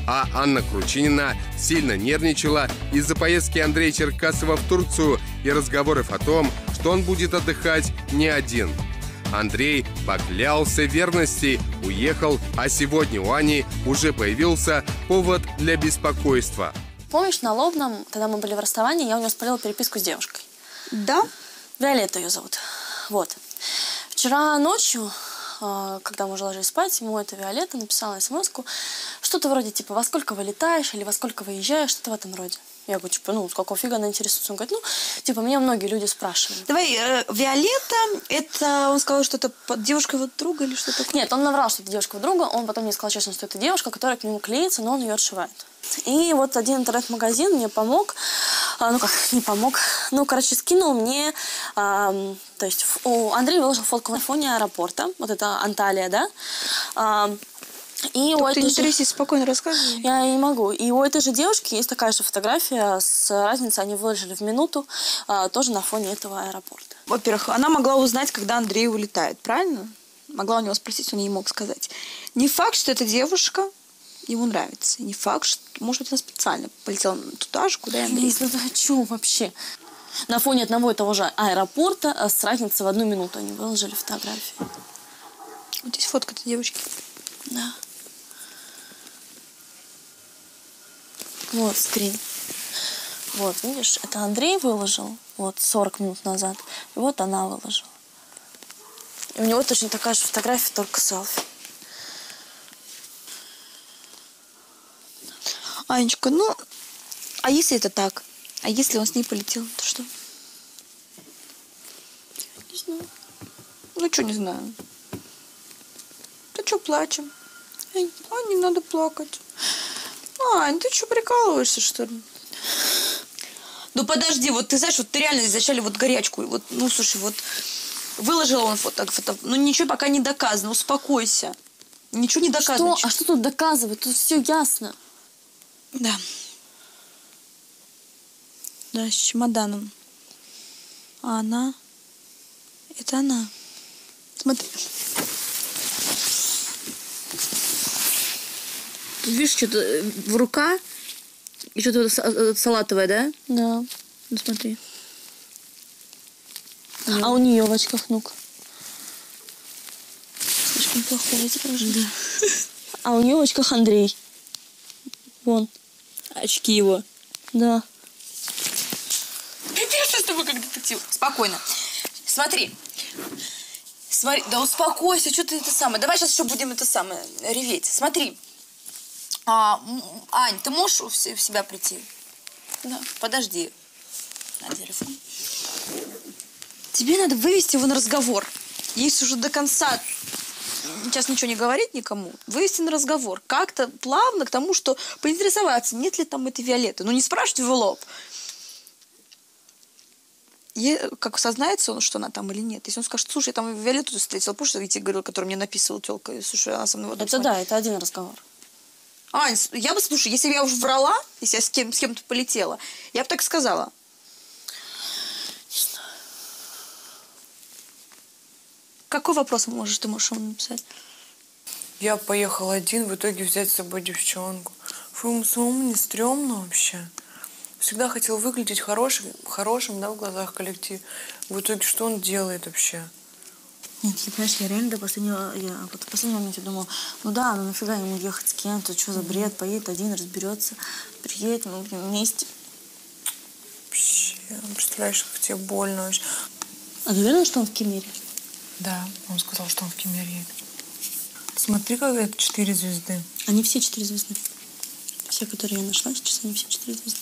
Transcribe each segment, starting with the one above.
А Анна Кручинина сильно нервничала из-за поездки Андрея Черкасова в Турцию и разговоров о том, что он будет отдыхать не один. Андрей поклялся верности, уехал, а сегодня у Ани уже появился повод для беспокойства. Помнишь, на Лобном, когда мы были в расставании, я у него спалила переписку с девушкой? Да. Виолетта ее зовут. Вот. Вчера ночью, когда мы уже ложились спать, ему эта Виолетта написала смс-ку, что-то вроде типа «Во сколько вылетаешь?» или «Во сколько выезжаешь?» что-то в этом роде. Я говорю, типа, ну, с какого фига она интересуется? Он говорит, ну, типа, меня многие люди спрашивают. Давай, Виолетта, это он сказал, что это девушка его друга или что такое? Нет, он наврал, что это девушка его друга. Он потом мне сказал честно, что это девушка, которая к нему клеится, но он ее отшивает. И вот один интернет-магазин мне помог, ну как, не помог, ну, короче, скинул мне, то есть Андрей выложил фотку на фоне аэропорта, вот это Анталия, да, и ты не трясись, спокойно рассказывай. Я не могу. И у этой же девушки есть такая же фотография с разницей, они выложили в минуту, тоже на фоне этого аэропорта. Во-первых, она могла узнать, когда Андрей улетает, правильно? Могла у него спросить, он ей мог сказать. Не факт, что эта девушка ему нравится. Не факт, что, может быть, она специально полетела туда же, куда и Андрей. Ну, о чем вообще? На фоне одного и того же аэропорта с разницей в 1 минуту они выложили фотографии. Вот здесь фотка этой девушки. Да. Вот скрин. Вот, видишь, это Андрей выложил, вот, 40 минут назад. И вот она выложила. И у него точно такая же фотография, только селфи. Анечка, ну, а если это так? А если он с ней полетел, то что? Не знаю. Ну, что не знаю. Да что плачем? А, не надо плакать. Ань, ты что, прикалываешься, что ли? Ну, подожди, вот ты знаешь, вот ты реально изначально вот горячку, вот, ну, слушай, вот выложил он фото, ну, ничего пока не доказано, успокойся. Ничего не доказано. Что? А что тут доказывать? Тут все ясно. Да. Да, с чемоданом. А она? Это она. Смотри. Видишь, что-то в рука и что-то салатовое, да? Да. Ну, смотри. А у нее в очках, ну-ка. Слишком плохое изображение. Да. А у нее в очках Андрей. Вон. Очки его. Да. Ты с тобой как детектив. Спокойно. Смотри. Смотри. Да успокойся, что ты это самое. Давай сейчас еще будем это самое реветь. Смотри. Ань, ты можешь в себя прийти? Да. Подожди. На телефон. Тебе надо вывести его на разговор. Если уже до конца сейчас ничего не говорить никому, вывести на разговор. Как-то плавно к тому, что поинтересоваться, нет ли там этой Виолетты. Ну, не спрашивать в лоб. Как сознается он, что она там или нет. Если он скажет, слушай, я там Виолетту встретила, помнишь, я тебе говорила, которую мне написывала тёлка, слушай, она со мной... Это да, это один разговор. Ань, я бы, слушай, если бы я уже врала, если я с кем-то полетела, я бы так сказала. Не знаю. Какой вопрос ты можешь ему написать? Я поехал один, в итоге взять с собой девчонку. Фу, ему самому не стрёмно вообще. Всегда хотел выглядеть хорошим, да, в глазах коллектива. В итоге что он делает вообще? Нет, понимаешь, я реально до последнего, в последний момент я думала, ну да, ну нафига ему ехать с кем-то, что за бред, поедет один, разберется, приедет, мы будем вместе. Вообще, представляешь, как тебе больно вообще. А ты уверена, что он в Кемере? Да, он сказал, что он в Кемере едет. Смотри, как это 4 звезды. Они все 4 звезды. Все, которые я нашла сейчас, они все 4 звезды.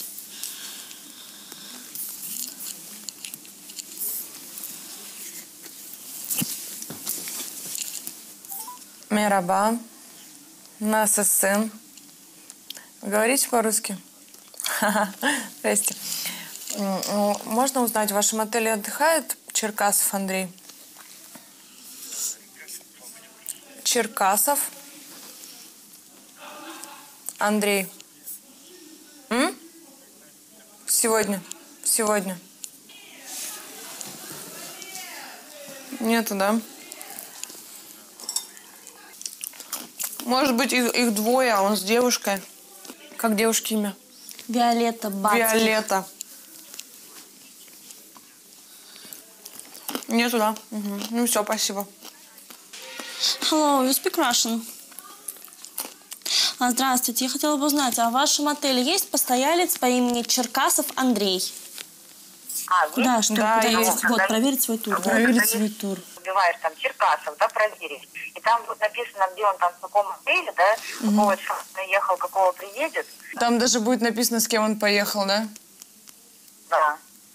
Мераба. Насасын. Говорите по-русски? Здрасте. Можно узнать, в вашем отеле отдыхает Черкасов Андрей? Черкасов Андрей. Сегодня. Нету, да? Может быть, их двое, а он с девушкой. Как девушке имя? Виолетта Бацких. Виолетта. Нету, да? Угу. Ну все, спасибо. Hello, you speak Russian? Здравствуйте, я хотела бы узнать, а в вашем отеле есть постоялец по имени Черкасов Андрей? Есть? Да, что Да, куда есть. вот, проверить свой тур. Вот, Проверить это свой есть, тур. Убиваешь там Черкасов, да, проверить. И там будет написано, где он там, в каком отеле, да, какого числа приехал, какого приедет. Там даже будет написано, с кем он поехал, да? Да.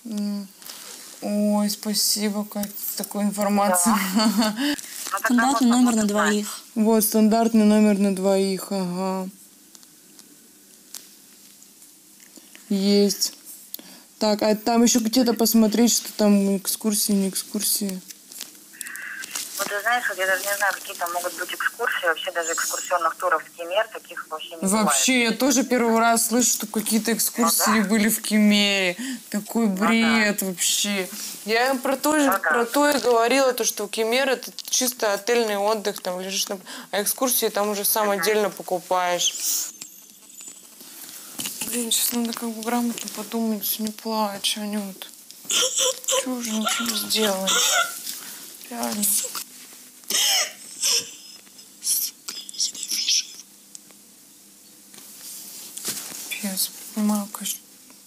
Ой, спасибо, Кать, за такую информацию. Ну, тогда Стандартный можно номер на будет знать. двоих. Вот, стандартный номер на двоих, ага. Есть. Так, а там еще где-то посмотреть, что там экскурсии, не экскурсии. Вот ты знаешь, вот я даже не знаю, какие там могут быть экскурсии, вообще даже экскурсионных туров в Кемер таких вообще не Вообще, я тоже первый раз слышу, что какие-то экскурсии были в Кемере. Такой бред вообще. Я им про то и говорила, то, что Кемер это чисто отельный отдых, там лежишь на... А экскурсии там уже сам отдельно покупаешь. Блин, сейчас надо как бы грамотно подумать, не плачь, Анют. Чего уже ничего не сделаешь? Реально. Пипец, понимаю, конечно.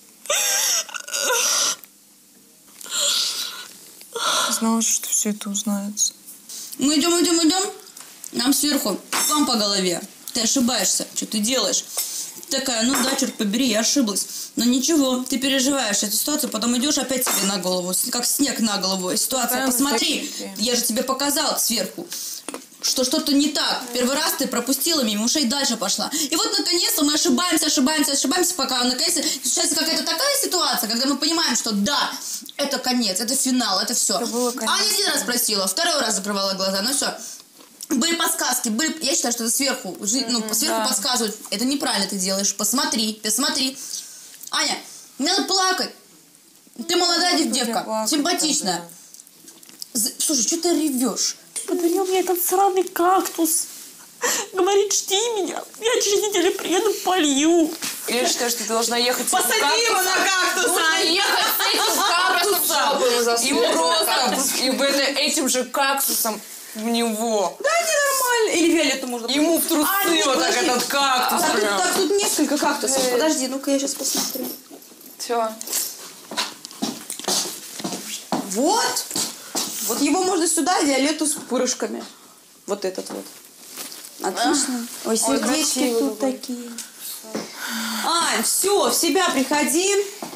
Знала, что все это узнается. Мы идем. Нам сверху вам по голове. Ты ошибаешься. Что ты делаешь? Такая, ну да, черт побери, я ошиблась. Но ничего, ты переживаешь эту ситуацию, потом идешь опять себе на голову, как снег на голову. Ситуация, посмотри, я же тебе показала сверху, что что-то не так. Первый раз ты пропустила мимо ушей, дальше пошла. И вот наконец-то мы ошибаемся, пока наконец-то случается какая-то такая ситуация, когда мы понимаем, что да, это конец, это финал, это все. Аня один раз просила, второй раз закрывала глаза, ну все. Были подсказки, я считаю, что это сверху, сверху подсказывают. Это неправильно ты делаешь. Посмотри. Аня, не надо плакать. Ты молодая девка, симпатичная. Слушай, что ты ревешь? Подарил мне этот сраный кактус. Говорит, жди меня. Я через неделю приеду, полью. Я считаю, что ты должна ехать с этим Посади его на кактус, Нужно ехать с этим кактусом. И просто этим же кактусом в него. Да, не нормально. Или Виолетту можно. Ему в трусы вот так этот кактус. Так, тут несколько кактусов. Подожди, ну-ка я сейчас посмотрю. Все. Вот его можно сюда, Виолетту с пырышками. Вот этот вот. Отлично. Ой, сердечки тут такие. Ань, все, в себя приходи.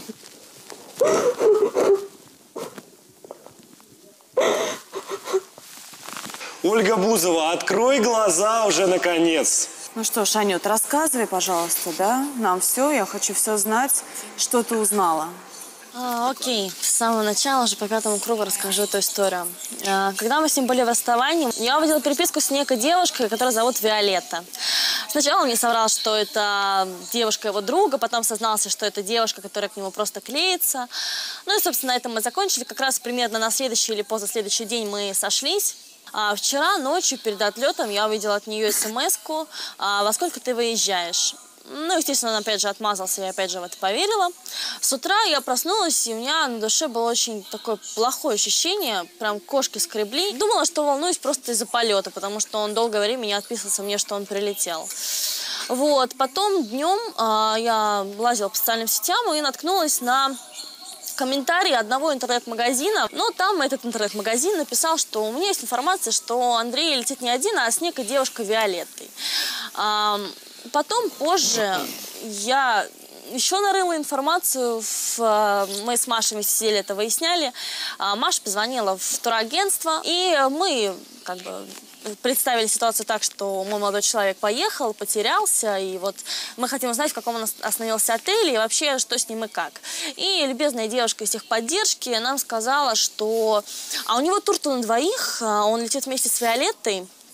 Ольга Бузова, открой глаза уже наконец. Ну что ж, Анют, рассказывай, пожалуйста, да? Нам все, я хочу все знать, что ты узнала. Окей, с самого начала уже по 5-му кругу расскажу эту историю. Когда мы с ним были в расставании, я увидела переписку с некой девушкой, которую зовут Виолетта. Сначала он мне соврал, что это девушка его друга, потом сознался, что это девушка, которая к нему просто клеится. Ну и, собственно, на этом мы закончили. Как раз примерно на следующий или позаследующий день мы сошлись. А вчера ночью перед отлетом я увидела от нее смс-ку: «Во сколько ты выезжаешь?» Ну, естественно, он опять же отмазался, я опять же в это поверила. С утра я проснулась, и у меня на душе было очень такое плохое ощущение, прям кошки скребли. Думала, что волнуюсь просто из-за полета, потому что он долгое время не отписывался мне, что он прилетел. Вот, потом днем я лазила по социальным сетям и наткнулась на комментарий одного интернет-магазина. Но там этот интернет-магазин написал, что у меня есть информация, что Андрей летит не один, а с некой девушкой Виолеттой. Потом, позже, я еще нарыла информацию, мы с Машей вместе сидели, это выясняли. Маша позвонила в турагентство, и мы как бы представили ситуацию так, что мой молодой человек поехал, потерялся, и вот мы хотим узнать, в каком он остановился отеле, и вообще, что с ним и как. И любезная девушка из техподдержки нам сказала, что у него тур-то на двоих, он летит вместе с Виолеттой.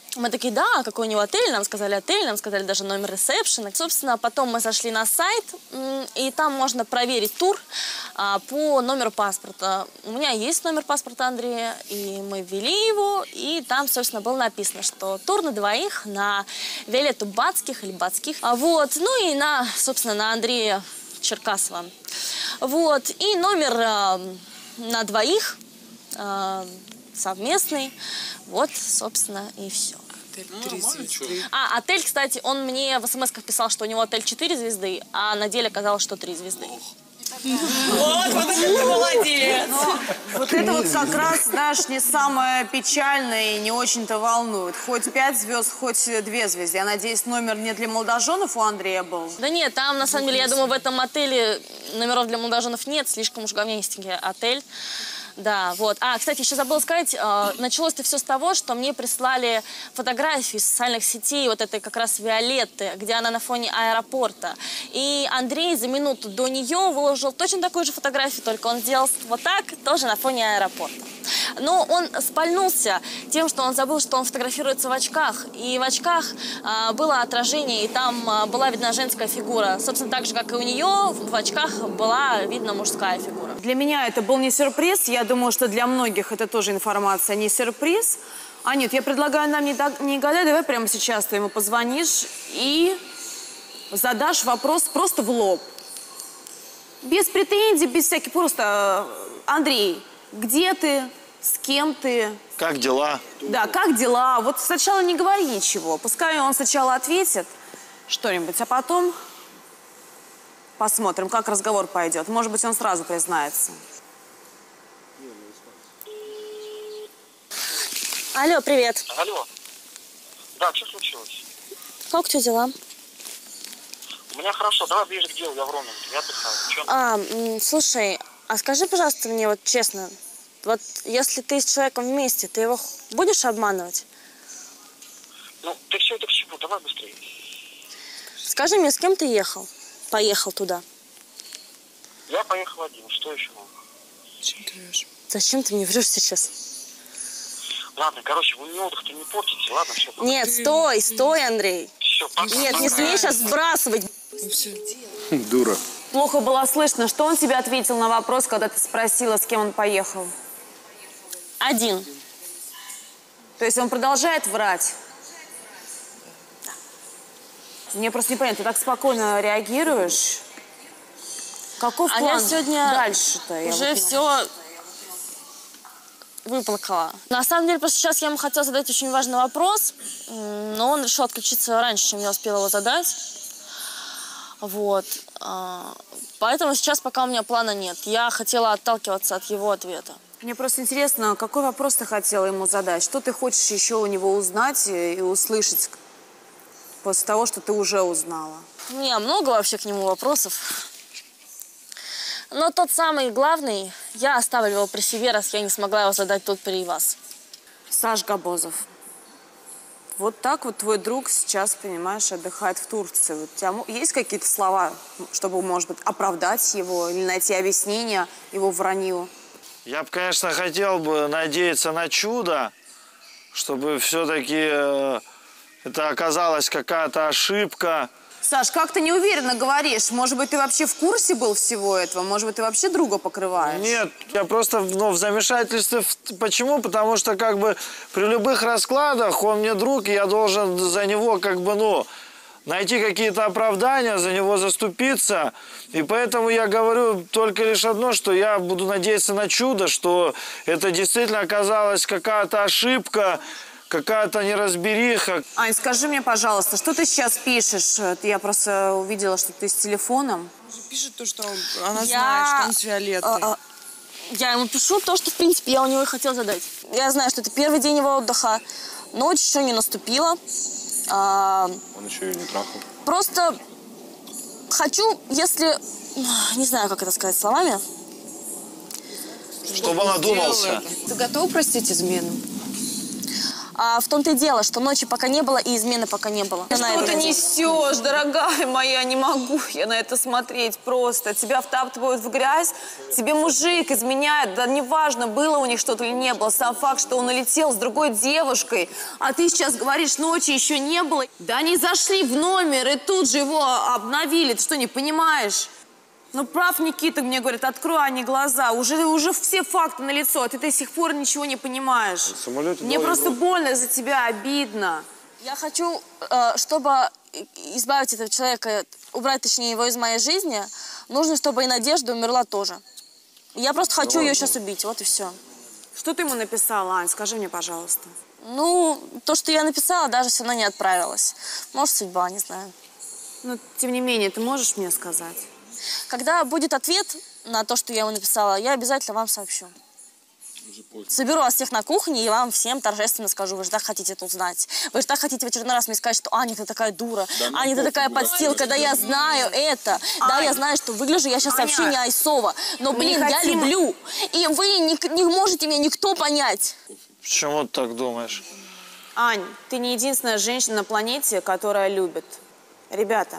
Мы такие, да, какой у него отель, нам сказали даже номер ресепшена. Собственно, потом мы зашли на сайт, и там можно проверить тур по номеру паспорта. У меня есть номер паспорта Андрея, и мы ввели его, и там, собственно, было написано, что тур на двоих на Виолетту Бацких или Бацких. Вот, ну и на, собственно, на Андрея Черкасова. Вот, и номер на двоих совместный. Вот, собственно, и все. Отель, кстати, он мне в смс-ках писал, что у него отель 4 звезды, а на деле оказалось, что 3 звезды. Вот это ты молодец! Вот это вот как раз, знаешь, не самое печальное и не очень-то волнует. Хоть 5 звезд, хоть 2 звезды. Я надеюсь, номер не для молодоженов у Андрея был? Да нет, там, на самом деле, я думаю, в этом отеле номеров для молодоженов нет, слишком уж говнистенький отель. Да, вот. Кстати, еще забыла сказать, началось-то все с того, что мне прислали фотографии из социальных сетей вот этой как раз Виолетты, где она на фоне аэропорта. И Андрей за минуту до нее выложил точно такую же фотографию, только он сделал вот так, тоже на фоне аэропорта. Но он спальнулся тем, что он забыл, что он фотографируется в очках. И в очках было отражение, и там была видна женская фигура. Собственно, так же, как и у нее, в очках была видна мужская фигура. Для меня это был не сюрприз. Я думаю, что для многих это тоже информация, не сюрприз. Анют, я предлагаю нам не гадать, давай прямо сейчас ты ему позвонишь и задашь вопрос просто в лоб. Без претензий, без всяких, просто... Андрей, где ты? С кем ты? Как дела? Да, как дела? Вот сначала не говори ничего. Пускай он сначала ответит что-нибудь, а потом посмотрим, как разговор пойдет. Может быть, он сразу признается. Алло, привет. Алло. Да, что случилось? Как у тебя дела? У меня хорошо, давай ближе к делу, я в Романке, я отдыхаю. Слушай, а скажи, пожалуйста, мне вот честно, вот если ты с человеком вместе, ты его будешь обманывать? Ну, ты все это к чему? Давай быстрее. Скажи мне, с кем ты ехал? Поехал туда. Я поехал один, что еще? Зачем ты врешь? Зачем ты мне врешь сейчас? Ладно, короче, вы мне отдых-то не портите, ладно, все. Нет, стой, Андрей. Все, пока. Нет, не смей сейчас сбрасывать. Ну все. Дура. Плохо было слышно, что он тебе ответил на вопрос, когда ты спросила, с кем он поехал. Один. То есть он продолжает врать? Мне просто непонятно, ты так спокойно реагируешь. Каков план я сегодня дальше-то? уже все выплакала. На самом деле, просто сейчас я ему хотела задать очень важный вопрос, но он решил отключиться раньше, чем я успела его задать. Вот. Поэтому сейчас пока у меня плана нет. Я хотела отталкиваться от его ответа. Мне просто интересно, какой вопрос ты хотела ему задать? Что ты хочешь еще у него узнать и услышать после того, что ты уже узнала? У меня много вообще к нему вопросов. Но тот самый главный, я оставлю его при себе, раз я не смогла его задать тут при вас. Саш Габозов. Вот так вот твой друг сейчас, понимаешь, отдыхает в Турции. Вот у тебя есть какие-то слова, чтобы, может быть, оправдать его или найти объяснение его вранью? Я бы, конечно, хотел бы надеяться на чудо, чтобы все-таки это оказалась какая-то ошибка. Саш, как ты неуверенно говоришь? Может быть, ты вообще в курсе был всего этого? Может быть, ты вообще друга покрываешь? Нет, я просто в замешательстве. Почему? Потому что как бы при любых раскладах он мне друг, и я должен за него как бы, найти какие-то оправдания, за него заступиться. И поэтому я говорю только лишь одно, что я буду надеяться на чудо, что это действительно оказалась какая-то ошибка, какая-то неразбериха. Ань, скажи мне, пожалуйста, что ты сейчас пишешь? Я просто увидела, что ты с телефоном. Пишет то, что она знает, что он с Виолеттой. Я ему пишу то, что, в принципе, я у него и хотела задать. Я знаю, что это первый день его отдыха. Ночь еще не наступила. Он еще и не трахал. Просто хочу, если... Не знаю, как это сказать словами. Чтобы он одумался. Ты готова простить измену? А в том-то и дело, что ночи пока не было и измены пока не было. Что ты несешь, дорогая моя, не могу я на это смотреть просто. Тебя втаптывают в грязь, тебе мужик изменяет, да неважно, было у них что-то или не было. Сам факт, что он улетел с другой девушкой, а ты сейчас говоришь, ночи еще не было. Да они зашли в номер и тут же его обновили, ты что, не понимаешь? Ну, прав Никита, мне говорят, открой они глаза. Уже все факты налицо, а ты до сих пор ничего не понимаешь. Мне просто больно за тебя, обидно. Я хочу, чтобы избавить этого человека, убрать, точнее, его из моей жизни, нужно, чтобы и Надежда умерла тоже. Я просто хочу ее сейчас убить, вот и все. Что ты ему написала, Ань? Скажи мне, пожалуйста. Ну, то, что я написала, даже все равно не отправилось. Может, судьба, не знаю. Но, тем не менее, ты можешь мне сказать? Когда будет ответ на то, что я ему написала, я обязательно вам сообщу. Соберу вас всех на кухне и вам всем торжественно скажу. Вы же так хотите это узнать. Вы же так хотите в очередной раз мне сказать, что Аня, ты такая дура. Да, Аня, ты такая подстилка. Да, я знаю это. Да, я знаю, что выгляжу я сейчас вообще не айсова. Но, блин, я люблю. И вы не можете меня никто понять. Почему ты так думаешь? Ань, ты не единственная женщина на планете, которая любит. Ребята,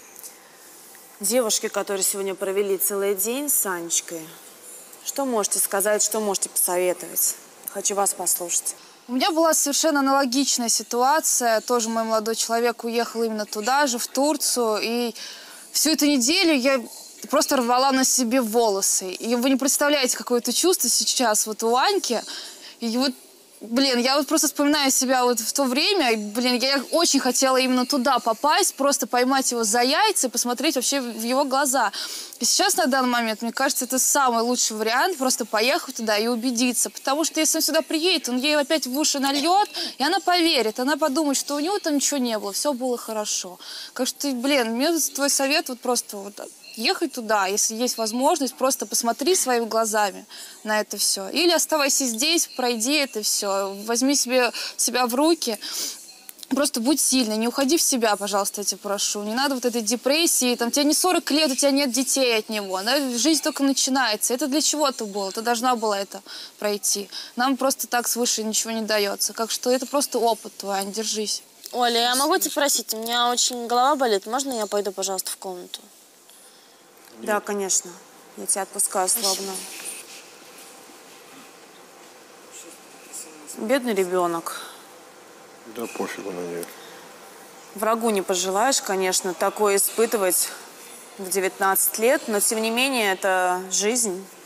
девушки, которые сегодня провели целый день с Анечкой, что можете сказать, что можете посоветовать? Хочу вас послушать. У меня была совершенно аналогичная ситуация. Тоже мой молодой человек уехал именно туда же, в Турцию. И всю эту неделю я просто рвала на себе волосы. И вы не представляете, какое это чувство сейчас вот у Аньки. И вот, блин, я вот просто вспоминаю себя вот в то время. И, блин, я очень хотела именно туда попасть, просто поймать его за яйца и посмотреть вообще в его глаза. И сейчас, на данный момент, мне кажется, это самый лучший вариант, просто поехать туда и убедиться. Потому что если он сюда приедет, он ей опять в уши нальет, и она поверит, она подумает, что у него там ничего не было, все было хорошо. Так что, блин, мне твой совет вот просто вот ехать туда, если есть возможность, просто посмотри своими глазами на это все. Или оставайся здесь, пройди это все, возьми себя в руки. Просто будь сильной, не уходи в себя, пожалуйста, я тебя прошу. Не надо вот этой депрессии, там, тебе не 40 лет, у тебя нет детей от него. Да? Жизнь только начинается. Это для чего-то было, ты должна была это пройти. Нам просто так свыше ничего не дается. Так что это просто опыт твой, Ань, держись. Оля, я могу тебя просить? У меня очень голова болит. Можно я пойду, пожалуйста, в комнату? Да, конечно. Я тебя отпускаю славно. Бедный ребенок. Да пофигу на нее. Врагу не пожелаешь, конечно, такое испытывать в 19 лет, но тем не менее это жизнь.